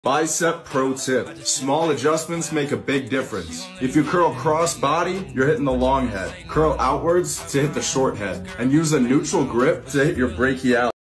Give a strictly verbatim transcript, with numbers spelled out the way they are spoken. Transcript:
Bicep pro tip. Small adjustments make a big difference. If you curl cross body, you're hitting the long head. Curl outwards to hit the short head. And use a neutral grip to hit your brachial.